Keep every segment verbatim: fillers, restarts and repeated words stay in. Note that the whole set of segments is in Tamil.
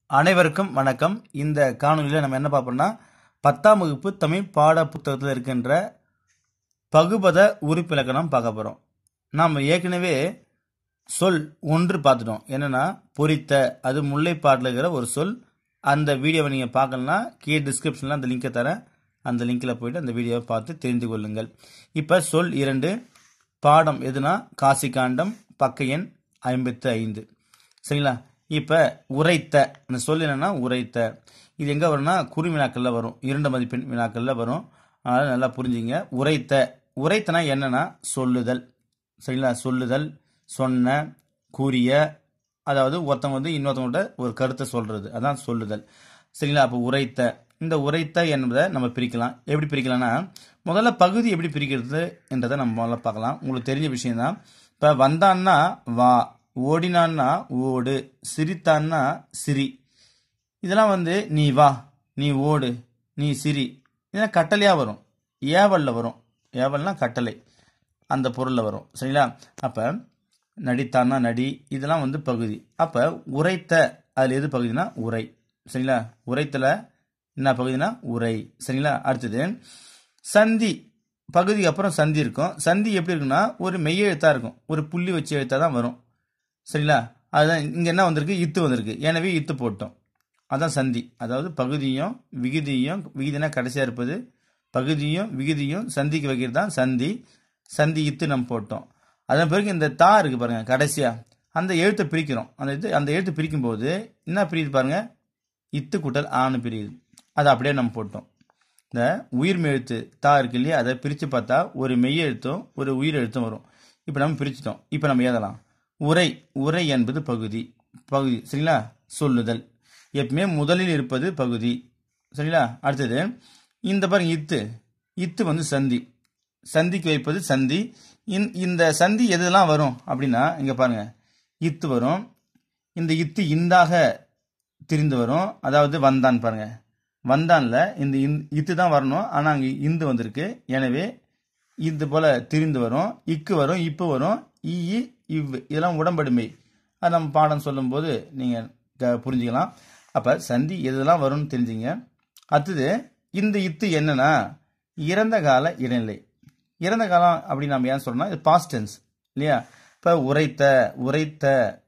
அனைவருக்கும் வணக்கம். இந்த காணொலியில் நம்ம என்ன பார்ப்போம்னா பத்தாம் வகுப்பு தமிழ் பாட புத்தகத்தில் இருக்கின்ற பகுபத உறுப்பிலக்கணம் பார்க்க போகிறோம். நாம் ஏற்கனவே சொல் ஒன்று பார்த்துட்டோம். என்னன்னா பொறித்த, அது முல்லைப்பாட்டில் இருக்கிற ஒரு சொல். அந்த வீடியோவை நீங்கள் பார்க்கலன்னா கீழே டிஸ்கிரிப்ஷனில் அந்த லிங்கை தரேன். அந்த லிங்கில் போயிட்டு அந்த வீடியோவை பார்த்து தெரிந்து கொள்ளுங்கள். இப்போ சொல் இரண்டு, பாடம் எதுனா காசி காண்டம், பக்க எண் ஐம்பத்தி ஐந்து. சரிங்களா? இப்போ உரைத்த, அந்த சொல் என்னன்னா உரைத்த. இது எங்கே வரும்னா குறி வினாக்களில் வரும், இரண்டு மதிப்பெண் வினாக்களில் வரும். அதனால் நல்லா புரிஞ்சுங்க. உரைத்த, உரைத்தனா என்னன்னா சொல்லுதல். சரிங்களா? சொல்லுதல், சொன்ன, கூறிய, அதாவது ஒருத்தவங்க வந்து இன்னொருத்தவங்கள்ட்ட ஒரு கருத்தை சொல்றது, அதான் சொல்லுதல். சரிங்களா? அப்போ உரைத்த, இந்த உரைத்த என்பதை நம்ம பிரிக்கலாம். எப்படி பிரிக்கலாம்னா முதல்ல பகுதி எப்படி பிரிக்கிறது என்றதை நம்ம முதல்ல பார்க்கலாம். உங்களுக்கு தெரிஞ்ச விஷயம் தான். இப்போ வந்தான்னா வா, ஓடினான்னா ஓடு, சிரித்தான்னா சிரி. இதெல்லாம் வந்து நீ வா, நீ ஓடு, நீ சிரி, இதெல்லாம் கட்டளையாக வரும், ஏவலில் வரும். ஏவல்னா கட்டளை, அந்த பொருளில் வரும். சரிங்களா? அப்போ நடித்தான்னா நடி, இதெல்லாம் வந்து பகுதி. அப்போ உரைத்த, அதில் எது பகுதினா உரை. சரிங்களா? உரைத்தில் என்ன பகுதினா உரை. சரிங்களா? அடுத்தது சந்தி, பகுதிக்கு அப்புறம் சந்தி இருக்கும். சந்தி எப்படி இருக்குன்னா ஒரு மெய் எழுத்தாக இருக்கும், ஒரு புள்ளி வச்சு எழுத்தாக தான் வரும். சரிங்களா? அதுதான் இங்கே என்ன வந்திருக்கு, இத்து வந்திருக்கு, எனவே இத்து போட்டோம். அதான் சந்தி. அதாவது பகுதியும் விகுதியும், விகுதினா கடைசியாக இருப்பது, பகுதியும் விகுதியும் சந்திக்கு வைக்கிறது தான் சந்தி. சந்தி இத்து நம்ம போட்டோம். அதன் பிறகு இந்த தா இருக்கு பாருங்க, கடைசியா அந்த எழுத்தை பிரிக்கிறோம். அந்த இது அந்த எழுத்து பிரிக்கும் போது என்ன பிரியுது பாருங்க, இத்து கூட்டல் ஆணு பிரியுது. அதை அப்படியே நம்ம போட்டோம். இந்த உயிர் மெழுத்து தா இருக்கு இல்லையா, அதை பிரித்து பார்த்தா ஒரு மெய் எழுத்தும் ஒரு உயிர் எழுத்தும் வரும். இப்போ நம்ம பிரிச்சுட்டோம். இப்போ நம்ம எழுதலாம் உரை. உரை என்பது பகுதி. பகுதி சரிங்களா? சொல்லுதல் எப்பவுமே முதலில் இருப்பது பகுதி. சரிங்களா? அடுத்தது இந்த பாருங்க இத்து, இத்து வந்து சந்தி, சந்திக்கு வைப்பது சந்தி. இந்த சந்தி எதெல்லாம் வரும் அப்படின்னா இங்க பாருங்க, இத்து வரும். இந்த இத்து இந்தாக திரிந்து வரும். அதாவது வந்தான் பாருங்க, வந்தான்ல இந்த இத்து தான் வரணும், ஆனா அங்க இந்து வந்திருக்கு, எனவே இது போல திரிந்து வரும். இக்கு வரும், இப்பு வரும், ஈ இவ், இதெல்லாம் உடம்படுமை. அது நம்ம பாடம் சொல்லும் போது நீங்க புரிஞ்சுக்கலாம். அப்ப சந்தி எதெல்லாம் வரும்னு தெரிஞ்சுங்க. அடுத்தது இந்த இத்து என்னன்னா இறந்த கால இடைநிலை. இறந்த காலம் அப்படின்னு நம்ம ஏன் சொல்றோம்னா இது பாஸ்ட் டென்ஸ் இல்லையா? இப்ப உரைத்த, உரைத்த,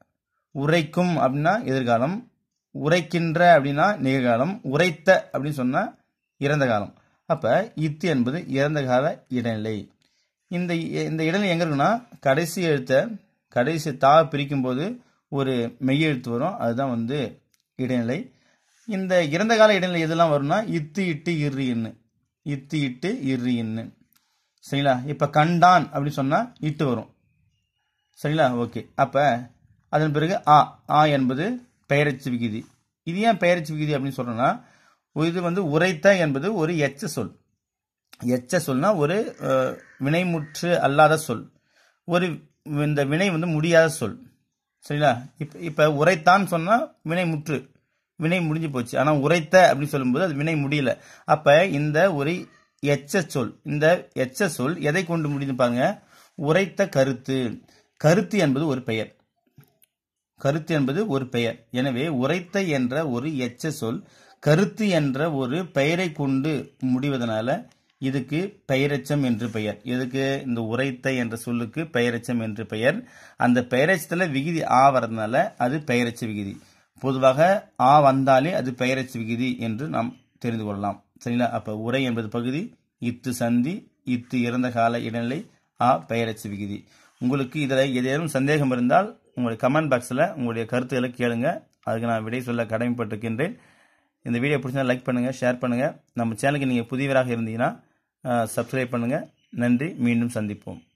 உரைக்கும் அப்படின்னா எதிர்காலம், உரைக்கின்ற அப்படின்னா நிகழ்காலம், உரைத்த அப்படின்னு சொன்னா இறந்த காலம். அப்ப இத்து என்பது இறந்த கால இடைநிலை. இந்த இந்த இடைநிலை எங்க இருக்குன்னா கடைசி எழுத்த, கடைசி தா பிரிக்கும் போது ஒரு மெய் எழுத்து வரும், அதுதான் வந்து இடைநிலை. இந்த இறந்த கால இடைநிலை எதெல்லாம் வரும்னா இத்து இட்டு இரு இன்னு, இத்து இட்டு இரு இன்னு. சரிங்களா? இப்ப கண்டான் அப்படின்னு சொன்னா இட்டு வரும். சரிங்களா? ஓகே. அப்ப அதன் பிறகு ஆ, ஆ என்பது பெயரச்சு விகுதி. இது ஏன் பெயரச்சு விகுதி அப்படின்னு சொல்றோம்னா இது வந்து உரைத்த என்பது ஒரு எச்ச சொல். எச்ச சொல்னா ஒரு வினைமுற்று அல்லாத சொல், ஒரு இந்த வினை வந்து முடியாத சொல். சரிங்களா? இப்ப இப்ப உரைத்தான் சொன்னா வினை முற்று, வினை முடிஞ்சு போச்சு. ஆனா உரைத்த அப்படின்னு சொல்லும்போது அது வினை முடியல. அப்ப இந்த ஒரு எச்ச சொல், இந்த எச்ச சொல் எதை கொண்டு முடிந்து பாருங்க, உரைத்த கருத்து. கருத்து என்பது ஒரு பெயர், கருத்து என்பது ஒரு பெயர். எனவே உரைத்த என்ற ஒரு எச்ச சொல் கருத்து என்ற ஒரு பெயரை கொண்டு முடிவதனால இதுக்கு பெயரெச்சம் என்று பெயர். எதுக்கு? இந்த உரைத்த என்ற சொல்லுக்கு பெயரெச்சம் என்று பெயர். அந்த பெயரெச்சத்துல விகுதி ஆ வரதுனால அது பெயரெச்ச விகுதி. பொதுவாக ஆ வந்தாலே அது பெயரெச்ச விகுதி என்று நாம் தெரிந்து கொள்ளலாம். சரிங்களா? அப்ப உரை என்பது பகுதி, இத்து சந்தி, இத்து இறந்த கால இடைநிலை, ஆ பெயரெச்ச விகுதி. உங்களுக்கு இதில் ஏதேனும் சந்தேகம் இருந்தால் உங்களுடைய கமெண்ட் பாக்ஸில் உங்களுடைய கருத்துக்களை கேளுங்க, அதுக்கு நான் விடை சொல்ல கடமைப்பட்டிருக்கின்றேன். இந்த வீடியோ பிடிச்சா லைக் பண்ணுங்கள், ஷேர் பண்ணுங்கள். நம்ம சேனலுக்கு நீங்கள் புதியவராக இருந்தீங்கன்னா சப்ஸ்கிரைப் பண்ணுங்கள். நன்றி, மீண்டும் சந்திப்போம்.